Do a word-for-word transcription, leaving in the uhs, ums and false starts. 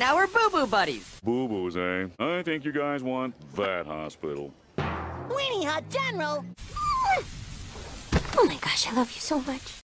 Now we're boo-boo buddies. Boo-boos, eh? I think you guys want that hospital. Weenie Hut General! Oh my gosh, I love you so much.